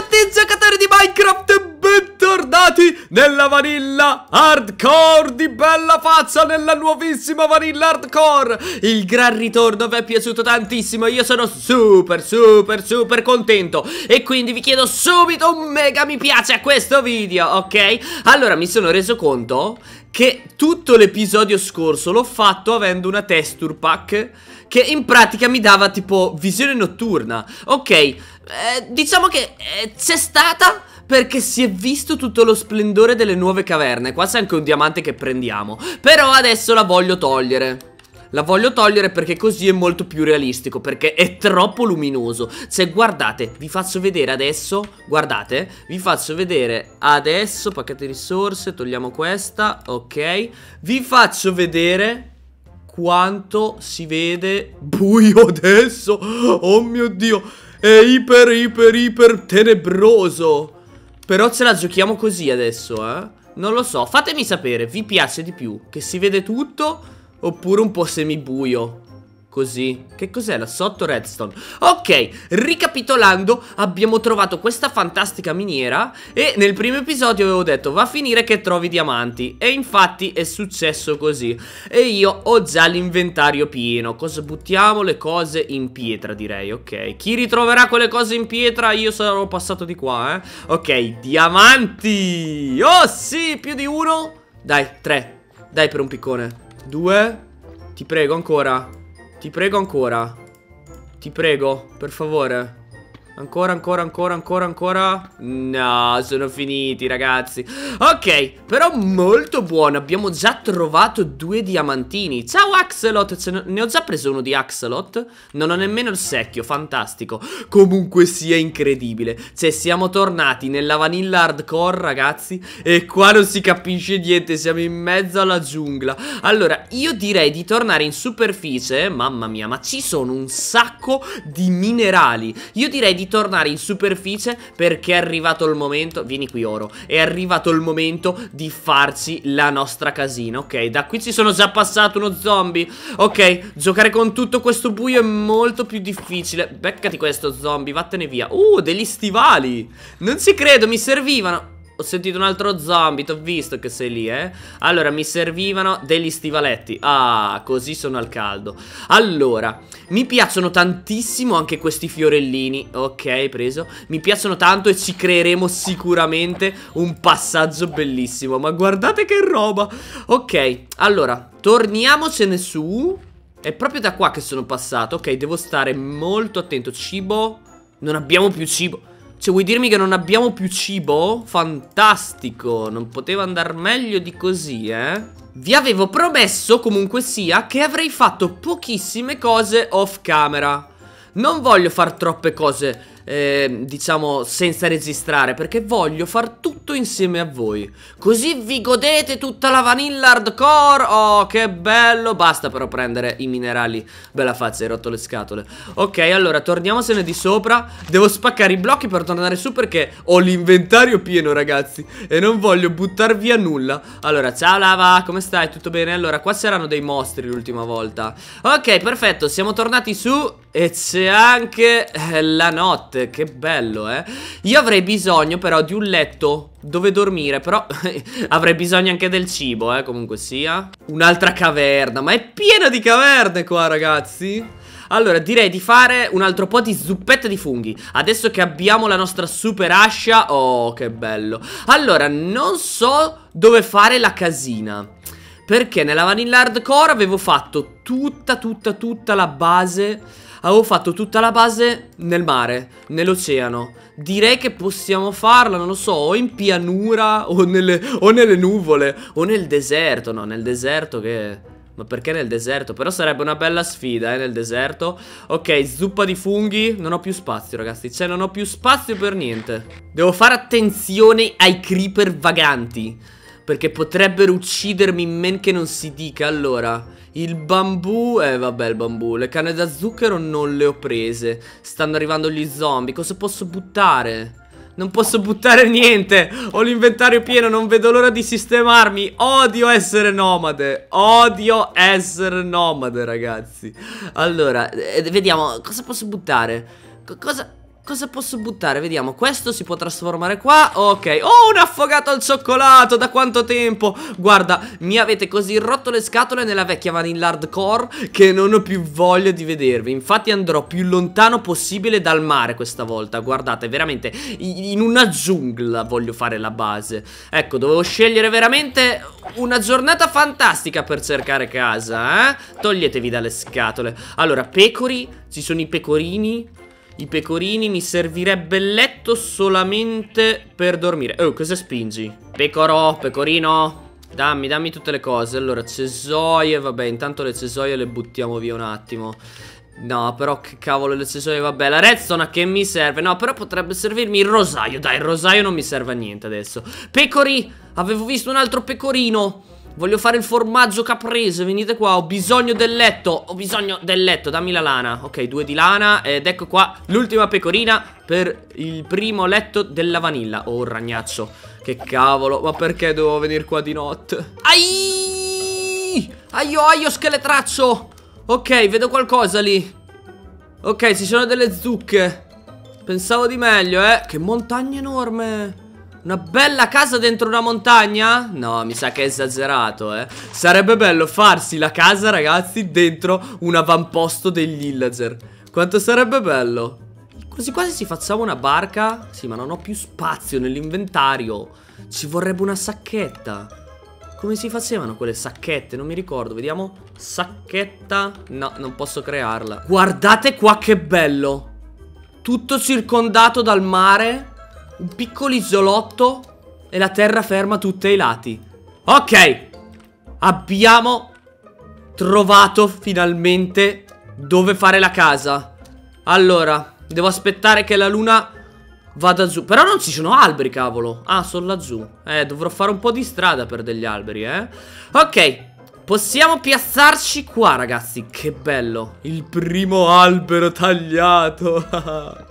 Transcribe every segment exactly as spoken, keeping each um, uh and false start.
tutti giocatori di Minecraft e bentornati nella Vanilla Hardcore di bella faccia, nella nuovissima Vanilla Hardcore. Il gran ritorno vi è piaciuto tantissimo, io sono super super super contento e quindi vi chiedo subito un mega mi piace a questo video, ok? Allora mi sono reso conto che tutto l'episodio scorso l'ho fatto avendo una texture pack che in pratica mi dava tipo visione notturna. Ok, eh, diciamo che eh, c'è stata perché si è visto tutto lo splendore delle nuove caverne. Qua c'è anche un diamante che prendiamo, però adesso la voglio togliere. La voglio togliere perché così è molto più realistico, perché è troppo luminoso. Cioè guardate, vi faccio vedere adesso. Guardate, vi faccio vedere adesso. Pacchetto risorse, togliamo questa. Ok, vi faccio vedere quanto si vede buio adesso. Oh mio Dio, è iper iper iper tenebroso. Però ce la giochiamo così adesso, eh. Non lo so, fatemi sapere, vi piace di più che si vede tutto oppure un po' semibuio? Così. Che cos'è là sotto? Redstone. Ok, ricapitolando, abbiamo trovato questa fantastica miniera e nel primo episodio avevo detto va a finire che trovi diamanti. E infatti è successo così. E io ho già l'inventario pieno. Cosa buttiamo? Le cose in pietra, direi. Ok, chi ritroverà quelle cose in pietra? Io sarò passato di qua, eh. Ok, diamanti. Oh sì, più di uno. Dai, tre. Dai per un piccone. Due. Ti prego ancora. Ti prego ancora. Ti prego, per favore. Ancora, ancora, ancora, ancora, ancora. No, sono finiti, ragazzi. Ok, però molto buono. Abbiamo già trovato due diamantini. Ciao Axelot, ne ho già preso uno di Axelot. Non ho nemmeno il secchio, fantastico. Comunque sia incredibile. Cioè siamo tornati nella Vanilla Hardcore, ragazzi. E qua non si capisce niente, siamo in mezzo alla giungla. Allora, io direi di tornare in superficie. Mamma mia, ma ci sono un sacco di minerali. Io direi di tornare in superficie perché è arrivato il momento. Vieni qui oro. È arrivato il momento di farci la nostra casina. Ok, da qui ci sono già passato uno zombie. Ok, giocare con tutto questo buio è molto più difficile. Beccati questo zombie, vattene via. Uh, degli stivali. Non ci credo, mi servivano. Ho sentito un altro zombie, t'ho visto che sei lì, eh. Allora, mi servivano degli stivaletti. Ah, così sono al caldo. Allora, mi piacciono tantissimo anche questi fiorellini. Ok, preso. Mi piacciono tanto e ci creeremo sicuramente un passaggio bellissimo. Ma guardate che roba. Ok, allora, torniamocene su. È proprio da qua che sono passato. Ok, devo stare molto attento. Cibo. Non abbiamo più cibo. Cioè vuoi dirmi che non abbiamo più cibo? Fantastico, non poteva andare meglio di così, eh? Vi avevo promesso comunque sia che avrei fatto pochissime cose off camera. Non voglio far troppe cose, eh, diciamo, senza registrare, perché voglio far tutto insieme a voi. Così vi godete tutta la Vanilla Hardcore. Oh, che bello. Basta però prendere i minerali. Bella faccia, hai rotto le scatole. Ok, allora, torniamosene di sopra. Devo spaccare i blocchi per tornare su perché ho l'inventario pieno, ragazzi, e non voglio buttar via nulla. Allora, ciao Lava, come stai? Tutto bene? Allora, qua c'erano dei mostri l'ultima volta. Ok, perfetto, siamo tornati su e c'è anche eh, la notte. Che bello, eh. Io avrei bisogno però di un letto dove dormire, però avrei bisogno anche del cibo, eh, comunque sia. Un'altra caverna, ma è piena di caverne qua, ragazzi. Allora, direi di fare un altro po' di zuppette di funghi. Adesso che abbiamo la nostra super ascia. Oh, che bello. Allora, non so dove fare la casina, perché nella Vanilla Hardcore avevo fatto tutta, tutta, tutta la base. Avevo fatto tutta la base nel mare, nell'oceano. Direi che possiamo farla, non lo so, o in pianura o nelle, o nelle nuvole o nel deserto. No, nel deserto che... Ma perché nel deserto? Però sarebbe una bella sfida, eh, nel deserto. Ok, zuppa di funghi. Non ho più spazio, ragazzi. Cioè, non ho più spazio per niente. Devo fare attenzione ai creeper vaganti, perché potrebbero uccidermi in men che non si dica. Allora, il bambù. Eh vabbè, il bambù. Le canne da zucchero non le ho prese. Stanno arrivando gli zombie. Cosa posso buttare? Non posso buttare niente. Ho l'inventario pieno, non vedo l'ora di sistemarmi. Odio essere nomade. Odio essere nomade, ragazzi. Allora, eh, vediamo. Cosa posso buttare? C cosa... cosa posso buttare? Vediamo, questo si può trasformare qua. Ok, oh, un affogato al cioccolato. Da quanto tempo? Guarda, mi avete così rotto le scatole nella vecchia Vanilla Hardcore che non ho più voglia di vedervi. Infatti andrò più lontano possibile dal mare questa volta. Guardate, veramente in una giungla voglio fare la base. Ecco, dovevo scegliere veramente una giornata fantastica per cercare casa, eh? Toglietevi dalle scatole. Allora, pecori, ci sono i pecorini. I pecorini, mi servirebbe il letto solamente per dormire. Oh, cosa spingi? Pecoro, pecorino, dammi, dammi tutte le cose. Allora, cesoie, vabbè, intanto le cesoie le buttiamo via un attimo. No, però che cavolo le cesoie, vabbè, la redstone a che mi serve? No, però potrebbe servirmi il rosaio. Dai, il rosaio non mi serve a niente adesso. Pecori, avevo visto un altro pecorino. Voglio fare il formaggio caprese, venite qua, ho bisogno del letto. Ho bisogno del letto, dammi la lana. Ok, due di lana, ed ecco qua l'ultima pecorina per il primo letto della vanilla. Oh, ragnaccio, che cavolo, ma perché devo venire qua di notte? Ai! Aio, aio, scheletraccio. Ok, vedo qualcosa lì. Ok, ci sono delle zucche. Pensavo di meglio, eh. Che montagna enorme. Una bella casa dentro una montagna? No, mi sa che è esagerato, eh. Sarebbe bello farsi la casa, ragazzi, dentro un avamposto degli villager. Quanto sarebbe bello. Quasi quasi si facciamo una barca. Sì, ma non ho più spazio nell'inventario. Ci vorrebbe una sacchetta. Come si facevano quelle sacchette? Non mi ricordo, vediamo. Sacchetta. No, non posso crearla. Guardate qua che bello. Tutto circondato dal mare. Un piccolo isolotto. E la terraferma tutti ai lati. Ok. Abbiamo trovato finalmente dove fare la casa. Allora, devo aspettare che la luna vada giù. Però non ci sono alberi, cavolo. Ah, sono laggiù. Eh, dovrò fare un po' di strada per degli alberi, eh. Ok, possiamo piazzarci qua, ragazzi. Che bello. Il primo albero tagliato.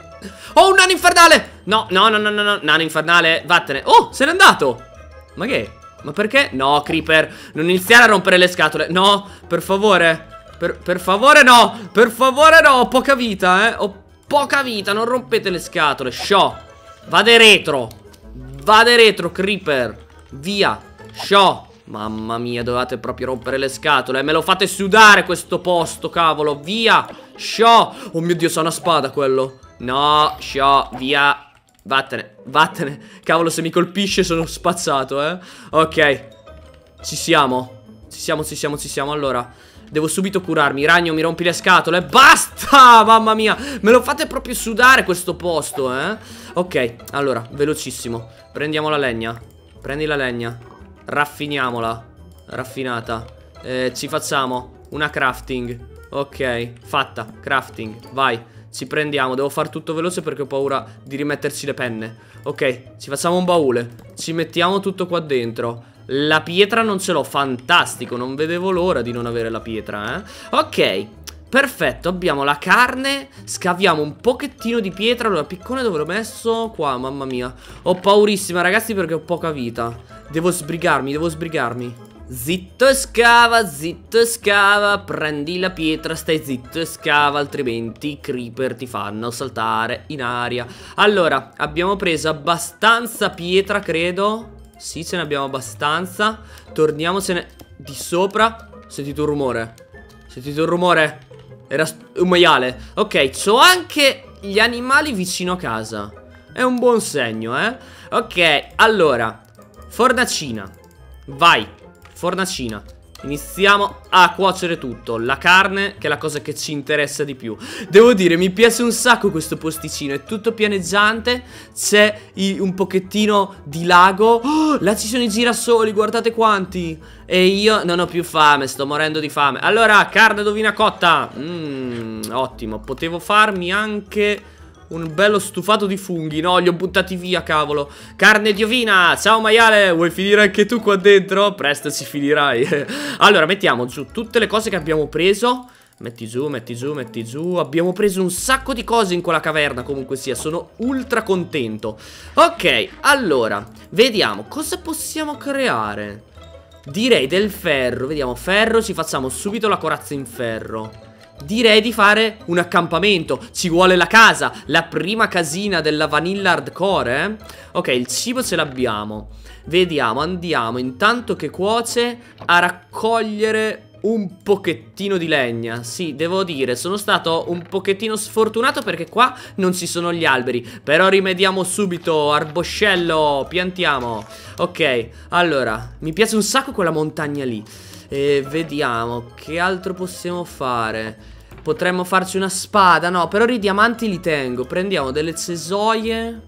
Oh, un nano infernale. No, no, no, no, no, no. Nano infernale, vattene. Oh, se n'è andato. Ma che? Ma perché? No, Creeper, non iniziare a rompere le scatole. No, per favore. Per, per favore no. Per favore no, ho poca vita, eh. Ho poca vita, non rompete le scatole. Sciò. Vade retro. Vade retro, Creeper. Via. Sciò. Mamma mia, dovete proprio rompere le scatole. Me lo fate sudare questo posto, cavolo. Via. Sciò. Oh mio Dio, sa una spada quello. No, sciò, via. Vattene, vattene. Cavolo, se mi colpisce sono spazzato, eh. Ok. Ci siamo. Ci siamo, ci siamo, ci siamo. Allora, devo subito curarmi. Ragno, mi rompi le scatole. Basta, mamma mia. Me lo fate proprio sudare questo posto, eh. Ok, allora, velocissimo. Prendiamo la legna. Prendi la legna. Raffiniamola. Raffinata. eh, Ci facciamo una crafting. Ok, fatta, crafting, vai. Ci prendiamo, devo fare tutto veloce perché ho paura di rimetterci le penne. Ok, ci facciamo un baule. Ci mettiamo tutto qua dentro. La pietra non ce l'ho, fantastico. Non vedevo l'ora di non avere la pietra, eh. Ok, perfetto, abbiamo la carne. Scaviamo un pochettino di pietra. Allora, piccone dove l'ho messo? Qua, mamma mia. Ho paurissima, ragazzi, perché ho poca vita. Devo sbrigarmi, devo sbrigarmi. Zitto e scava, zitto e scava. Prendi la pietra, stai zitto e scava, altrimenti i creeper ti fanno saltare in aria. Allora, abbiamo preso abbastanza pietra, credo. Sì, ce ne abbiamo abbastanza. Torniamocene di sopra. Sentito un rumore. Sentito un rumore. Era un maiale. Ok, c'ho anche gli animali vicino a casa. È un buon segno, eh. Ok, allora, fornacina. Vai. Fornacina. Iniziamo a cuocere tutto. La carne, che è la cosa che ci interessa di più. Devo dire, mi piace un sacco questo posticino. È tutto pianeggiante. C'è un pochettino di lago. Oh, là ci sono i girasoli, guardate quanti. E io non ho più fame, sto morendo di fame. Allora, carne d'ovina cotta. Mmm, ottimo. Potevo farmi anche un bello stufato di funghi. No, li ho buttati via, cavolo. Carne di ovina. Ciao maiale, vuoi finire anche tu qua dentro? Presto ci finirai. Allora, mettiamo giù tutte le cose che abbiamo preso. Metti giù, metti giù, metti giù. Abbiamo preso un sacco di cose in quella caverna, comunque sia. Sono ultra contento. Ok, allora, vediamo cosa possiamo creare. Direi del ferro. Vediamo, ferro, ci facciamo subito la corazza in ferro. direi di fare un accampamento. Ci vuole la casa, la prima casina della vanilla hardcore, eh? Ok, il cibo ce l'abbiamo. Vediamo, andiamo intanto che cuoce a raccogliere un pochettino di legna. Sì, devo dire, sono stato un pochettino sfortunato perché qua non ci sono gli alberi. Però rimediamo subito, arboscello, piantiamo. Ok, allora, mi piace un sacco quella montagna lì. E vediamo, che altro possiamo fare? Potremmo farci una spada, no, però i diamanti li tengo. Prendiamo delle cesoie.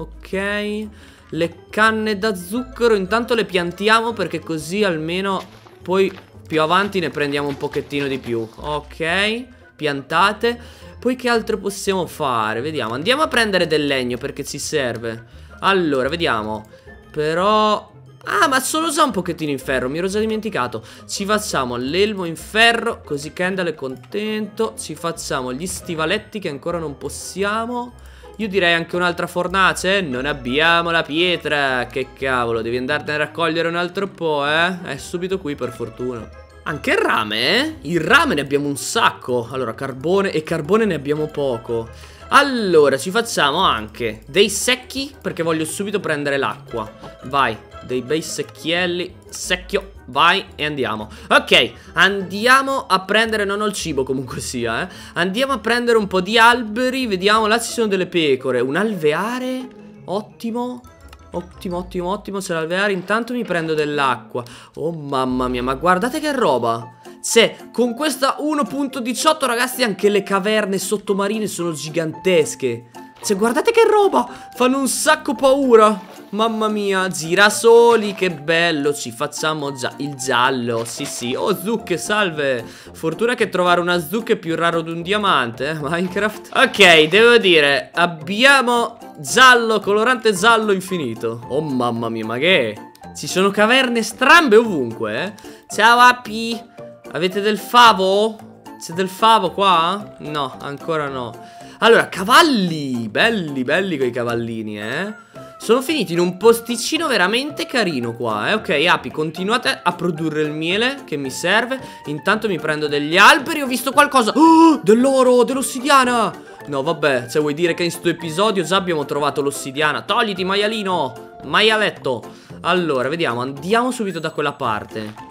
Ok, le canne da zucchero intanto le piantiamo perché così almeno poi più avanti ne prendiamo un pochettino di più. Ok, piantate. Poi che altro possiamo fare? Vediamo, andiamo a prendere del legno perché ci serve. Allora, vediamo. Però... ah, ma sono già un pochettino in ferro, mi ero già dimenticato. Ci facciamo l'elmo in ferro, così Kendall è contento. Ci facciamo gli stivaletti che ancora non possiamo. Io direi anche un'altra fornace. Non abbiamo la pietra. Che cavolo, devi andartene a raccogliere un altro po', eh? È subito qui per fortuna. Anche il rame, eh? Il rame ne abbiamo un sacco. Allora, carbone e carbone ne abbiamo poco. Allora, ci facciamo anche dei secchi perché voglio subito prendere l'acqua. Vai, dei bei secchielli. Secchio, vai e andiamo. Ok, andiamo a prendere, non ho il cibo comunque sia, eh. Andiamo a prendere un po' di alberi. Vediamo, là ci sono delle pecore. Un alveare, ottimo. Ottimo, ottimo, ottimo, c'è l'alveare. Intanto mi prendo dell'acqua. Oh mamma mia, ma guardate che roba. Se con questa uno punto diciotto ragazzi anche le caverne sottomarine sono gigantesche. Cioè guardate che roba. Fanno un sacco paura. Mamma mia, girasoli, che bello. Ci facciamo già il giallo. Sì sì, oh zucche, salve. Fortuna che trovare una zucca è più raro di un diamante, eh, Minecraft. Ok, devo dire, abbiamo giallo, colorante giallo infinito. Oh mamma mia, ma che è? Ci sono caverne strambe ovunque, eh. Ciao api. Avete del favo? C'è del favo qua? No, ancora no. Allora, cavalli. Belli, belli quei cavallini, eh. Sono finiti in un posticino veramente carino qua, eh. Ok, api, continuate a produrre il miele che mi serve. Intanto mi prendo degli alberi. Ho visto qualcosa. Oh, dell'oro, dell'ossidiana. No, vabbè, cioè vuoi dire che in sto episodio già abbiamo trovato l'ossidiana? Togliti, maialino. Maialetto. Allora, vediamo, andiamo subito da quella parte.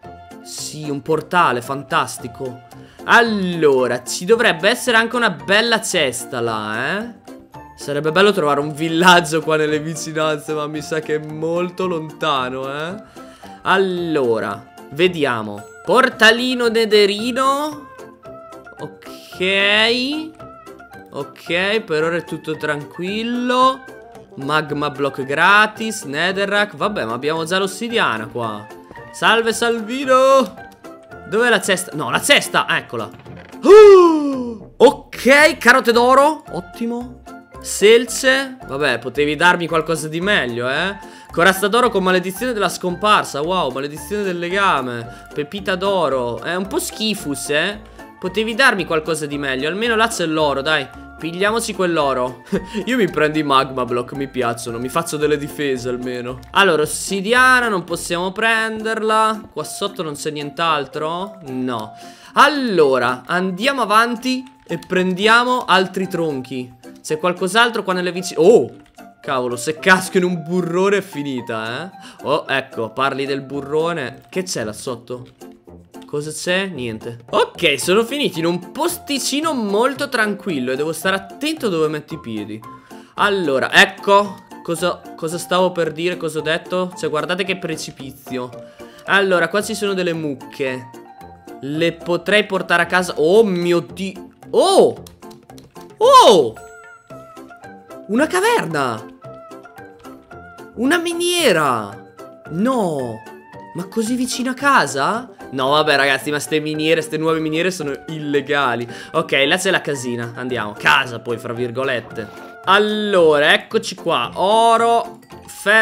Sì, un portale, fantastico. Allora, ci dovrebbe essere anche una bella cesta là, eh. Sarebbe bello trovare un villaggio qua nelle vicinanze, ma mi sa che è molto lontano, eh. Allora, vediamo. Portalino nederino. Ok. Ok, per ora è tutto tranquillo. Magma block gratis, netherrack. Vabbè, ma abbiamo già l'ossidiana qua. Salve Salvino. Dov'è la cesta? No, la cesta, eccola. uh, Ok, carote d'oro. Ottimo. Selce. Vabbè, potevi darmi qualcosa di meglio, eh. Corazza d'oro con maledizione della scomparsa. Wow, maledizione del legame. Pepita d'oro. È un po' schifus, eh. Potevi darmi qualcosa di meglio. Almeno là c'è l'oro, dai. Pigliamoci quell'oro. Io mi prendo i magma block, mi piacciono. Mi faccio delle difese almeno. Allora, ossidiana non possiamo prenderla. Qua sotto non c'è nient'altro? No. Allora, andiamo avanti e prendiamo altri tronchi. C'è qualcos'altro qua nelle vicine. Oh, cavolo, se casco in un burrone è finita, eh. Oh, ecco, parli del burrone. Che c'è là sotto? Cosa c'è? Niente. Ok, sono finiti in un posticino molto tranquillo e devo stare attento dove metto i piedi. Allora, ecco. Cosa, cosa stavo per dire? Cosa ho detto? Cioè, guardate che precipizio. Allora, qua ci sono delle mucche. Le potrei portare a casa. Oh mio Dio. Oh! Oh! Una caverna! Una miniera! No! Ma così vicino a casa? No, vabbè ragazzi, ma ste miniere, ste nuove miniere sono illegali. Ok, là c'è la casina, andiamo. Casa poi, fra virgolette. Allora, eccoci qua. Oro,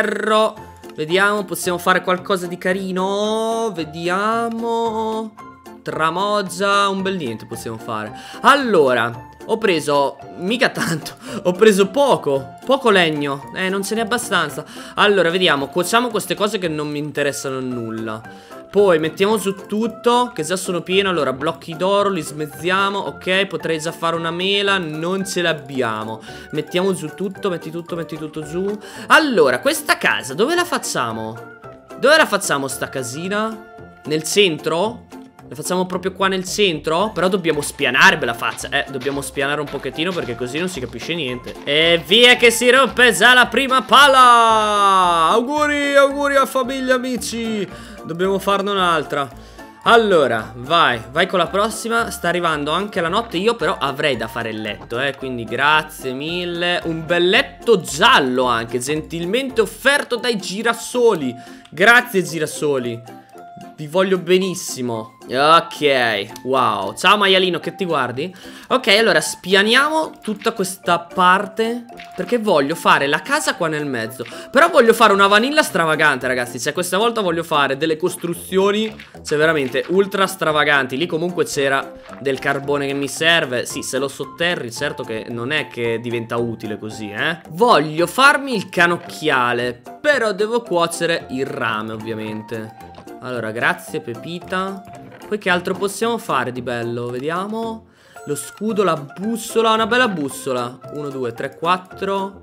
ferro. Vediamo, possiamo fare qualcosa di carino. Vediamo. tramoggia, un bel niente possiamo fare. Allora, ho preso, mica tanto, ho preso poco, poco legno. Eh, non ce n'è abbastanza. Allora, vediamo, cuociamo queste cose che non mi interessano nulla. Poi mettiamo su tutto, che già sono pieno. Allora, blocchi d'oro, li smezziamo. Ok, potrei già fare una mela, non ce l'abbiamo. Mettiamo giù tutto, metti tutto, metti tutto giù. Allora, questa casa, dove la facciamo? Dove la facciamo sta casina? Nel centro? La facciamo proprio qua nel centro? Però dobbiamo spianare, bella faccia. Eh, dobbiamo spianare un pochettino perché così non si capisce niente. E via che si rompe già la prima pala. Auguri, auguri a famiglia, amici. Dobbiamo farne un'altra. Allora, vai, vai con la prossima. Sta arrivando anche la notte. Io però avrei da fare il letto, eh. Quindi grazie mille. Un bel letto giallo anche, gentilmente offerto dai girasoli. Grazie girasoli, vi voglio benissimo. Ok, wow. Ciao maialino, che ti guardi? Ok, allora spianiamo tutta questa parte, perché voglio fare la casa qua nel mezzo. Però voglio fare una vanilla stravagante, ragazzi. Cioè questa volta voglio fare delle costruzioni, cioè veramente ultra stravaganti. Lì comunque c'era del carbone che mi serve. Sì, se lo sotterri certo che non è che diventa utile così, eh. Voglio farmi il canocchiale, però devo cuocere il rame ovviamente. Allora, grazie Pepita. Poi che altro possiamo fare di bello? Vediamo. Lo scudo, la bussola. Una bella bussola. uno, due, tre, quattro.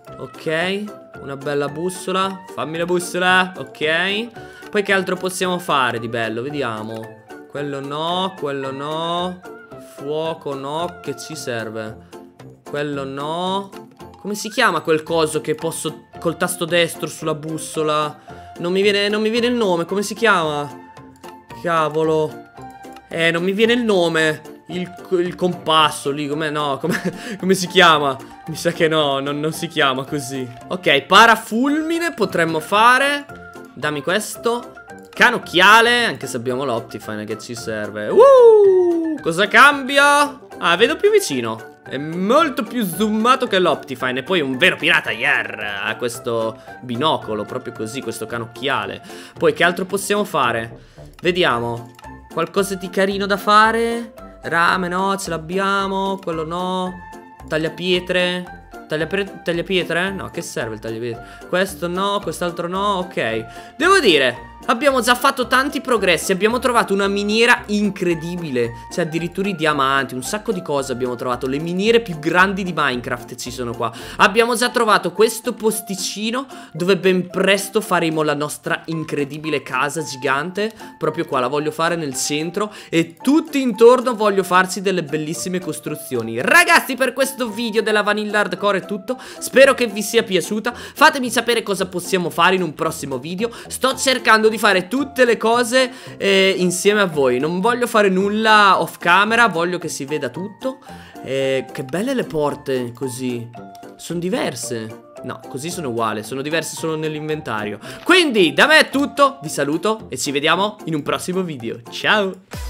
Ok. Una bella bussola. Fammi la bussola. Ok. Poi che altro possiamo fare di bello? Vediamo. Quello no, quello no. Fuoco no, che ci serve? Quello no. Come si chiama quel coso che posso col tasto destro sulla bussola? Non mi viene, non mi viene il nome, come si chiama? Cavolo. Eh, non mi viene il nome. Il, il compasso lì, come no, come, come si chiama? Mi sa che no, non, non si chiama così. Ok, parafulmine potremmo fare. Dammi questo. Canocchiale, anche se abbiamo l'Optifine che ci serve. Uh, cosa cambia? Ah, vedo più vicino. È molto più zoomato che l'Optifine. E poi un vero pirata, yeah, ha questo binocolo, proprio così, questo canocchiale. Poi che altro possiamo fare? Vediamo. Qualcosa di carino da fare? Rame no, ce l'abbiamo. Quello no. Tagliapietre. Tagliapietre? Tagliapietre? No, che serve il tagliapietre? Questo no, quest'altro no, ok. Devo dire, abbiamo già fatto tanti progressi. Abbiamo trovato una miniera incredibile. Cioè addirittura i diamanti, un sacco di cose abbiamo trovato. Le miniere più grandi di Minecraft ci sono qua. Abbiamo già trovato questo posticino dove ben presto faremo la nostra incredibile casa gigante. Proprio qua, la voglio fare nel centro. E tutti intorno voglio farci delle bellissime costruzioni. Ragazzi, per questo video della Vanilla Hardcore è tutto. Spero che vi sia piaciuta. Fatemi sapere cosa possiamo fare in un prossimo video. Sto cercando di fare tutte le cose eh, insieme a voi. Non voglio fare nulla off camera, voglio che si veda tutto. eh, Che belle le porte così. Sono diverse. No, così sono uguali, sono diverse solo nell'inventario. Quindi da me è tutto, vi saluto e ci vediamo in un prossimo video. Ciao.